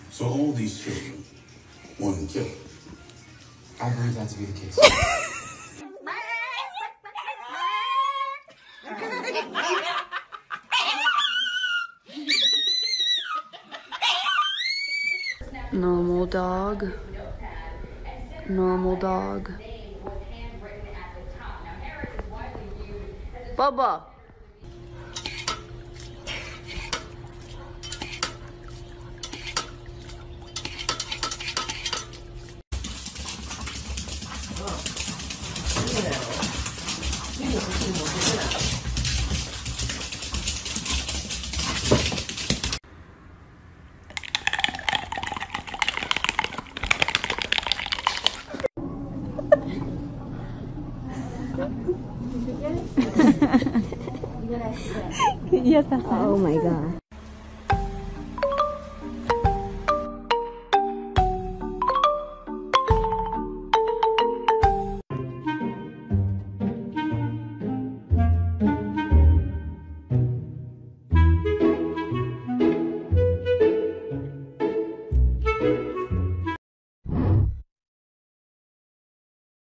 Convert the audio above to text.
So all these children, one killer. I believe that to be the case. Normal dog. Normal dog. Bubba. Oh my god.